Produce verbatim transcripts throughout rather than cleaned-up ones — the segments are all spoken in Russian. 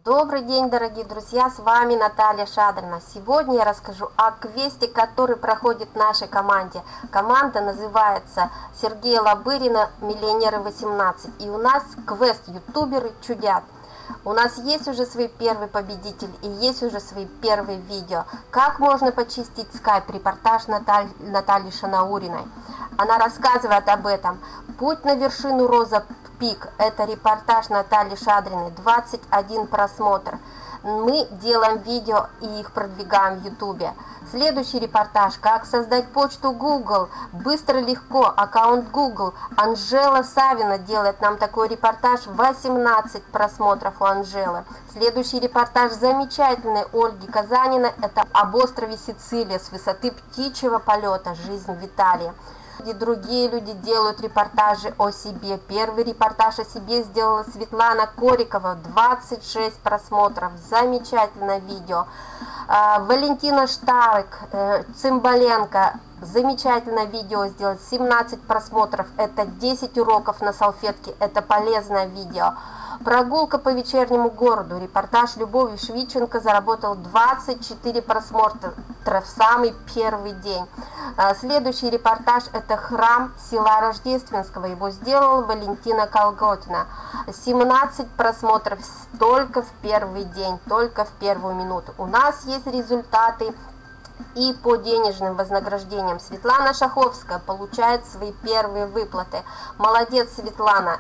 Добрый день, дорогие друзья, с вами Наталья Шадрина. Сегодня я расскажу о квесте, который проходит в нашей команде. Команда называется Сергея Лобырина «Миллионеры восемнадцать». И у нас квест «Ютуберы чудят». У нас есть уже свой первый победитель и есть уже свои первые видео. Как можно почистить скайп? Репортаж Наталь... Натальи Шанауриной. Она рассказывает об этом. Путь на вершину Роза Пик. Это репортаж Натальи Шадриной. двадцать один просмотр. Мы делаем видео и их продвигаем в Ютубе. Следующий репортаж. Как создать почту Google. Быстро, легко. Аккаунт Google. Анжела Савина делает нам такой репортаж. восемнадцать просмотров у Анжелы. Следующий репортаж замечательный Ольги Казанина. Это об острове Сицилия с высоты птичьего полета. Жизнь в Италии. И другие люди делают репортажи о себе. Первый репортаж о себе сделала Светлана Корикова, двадцать шесть просмотров, замечательное видео. Валентина Штарик, Цымбаленко, замечательное видео сделать, семнадцать просмотров, это десять уроков на салфетке, это полезное видео. Прогулка по вечернему городу, репортаж Любови Швиченко заработал двадцать четыре просмотра в самый первый день. Следующий репортаж это храм села Рождественского, его сделала Валентина Колготина. семнадцать просмотров только в первый день, только в первую минуту. У нас есть результаты и по денежным вознаграждениям. Светлана Шаховская получает свои первые выплаты. Молодец, Светлана.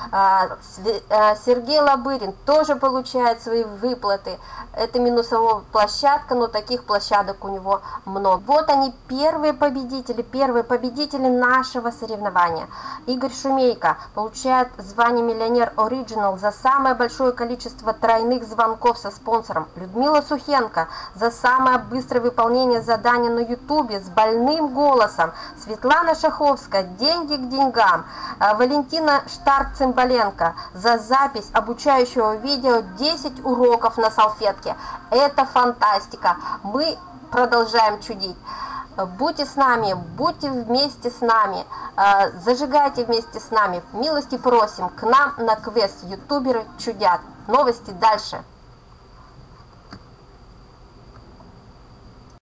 Сергей Лобырин тоже получает свои выплаты. Это минусовая площадка, но таких площадок у него много. Вот они, первые победители, первые победители нашего соревнования. Игорь Шумейко получает звание миллионер Original за самое большое количество тройных звонков со спонсором. Людмила Сухенко за самое быстрое выполнение задания на ютубе с больным голосом. Светлана Шаховская деньги к деньгам. Валентина Штарк-Цымбаленко за запись обучающего видео десять уроков на салфетке. Это фантастика. Мы продолжаем чудить. Будьте с нами, будьте вместе с нами, зажигайте вместе с нами. Милости просим к нам на квест «Ютуберы чудят». Новости дальше.